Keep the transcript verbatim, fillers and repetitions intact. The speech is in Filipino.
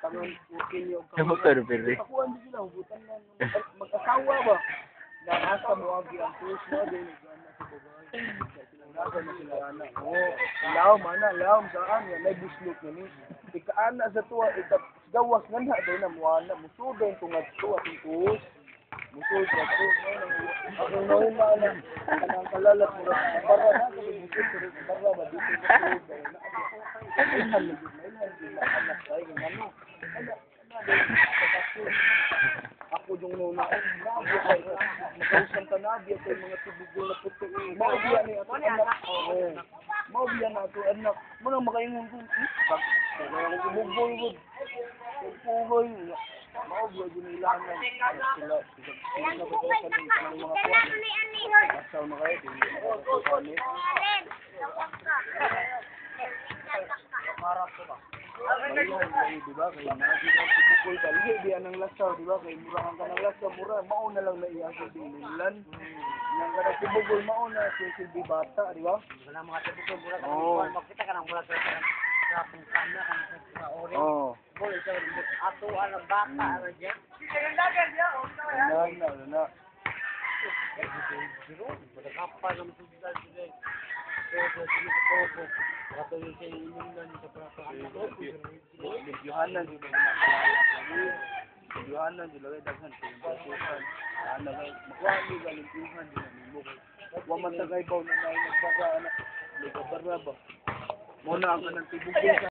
kanang ukil yung Ano ka, Rupere? Ako ano sila, hubutan na. Mag-asawa ba? Nasa mo ang ang puso mo din. Nasa babae. Nasa na sila anak. Oo. Laom, mana, laom saan yan. May buslot na ni. Ika-ana sa tuwa, ika-gawas nga na. Dahil na muwana. Musudin kung nga tuwa. Tingkus. Musud na to. Ako ngayon na alam. Kanang kalalat mo. Para na. Kasi musud ko rin. Para ba? Dito sa tulog. Dahil na. Ilhan na din. Ilhan din na anak. Dahil nga ano. Ano. Ako yung nuna, nabi kayo, nakausang ka nabi at mga tubigol na puto. Maubiyan ni ato anak. Maubiyan na ato anak. Muna makaingon ko. Kaya ako bubol ko. Pugoy. Maubiyan yung ilangan. Sila, sila na ba sa ng mga kuwan. Asaw na kayo. Marap ko ba? Kaya diba kaya nagigaw si Bukol dali di anang lasaw diba kay murahan ka ng lasaw mura mao na lang na iya sa dinilan nang kada si Bukol mao na si Silvi bata diba wala mga si Bukol mura ka makita ka nang mura sa sa pungkana kan sa ore oh bol sa ato ang bata ano diyan dagan dia o na na na pero wala kapal ng sugal sila so so so ato yung sa inyong sa prato Johanan di ba Johanan di lagi daghan pinagsusan ana kay makuha galing tuhan di nimo wa man tagay baw na nay nagbara ana ni kabara ba mo na ang kanang tibugol